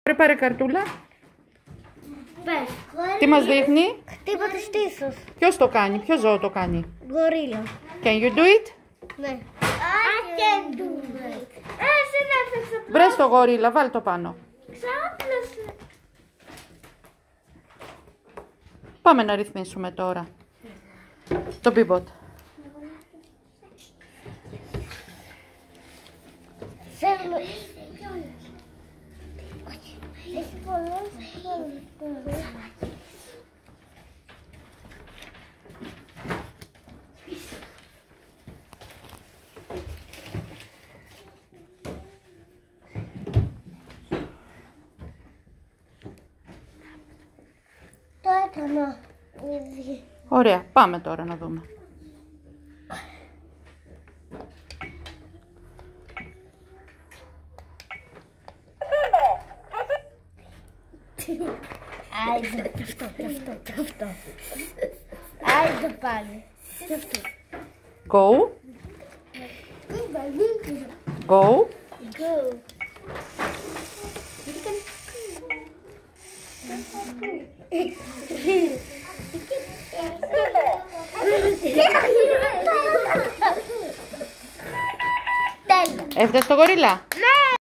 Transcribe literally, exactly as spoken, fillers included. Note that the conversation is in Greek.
Πάρε, πάρε καρτούλα. Πες. Τι μας δείχνει? Χτύπα το στήθος. Ποιος το κάνει, ποιο ζώο το κάνει? Γορίλα. Can you do it? Ναι. I can do it. Εσύ να έφτιαξε. Βρες το γορίλα, βάλ το πάνω. Ξάπλωσε. Πάμε να ρυθμίσουμε τώρα το μπιμπότ. Θέλω. Έχει πολλές. Το έκανα ήδη. Ωραία, πάμε τώρα να δούμε. Άιντε, και αυτό, και αυτό, και αυτό. Άιντε πάλι. Και αυτό. Go. Go. Go. Τέλεια. Έφτασε το γορίλα.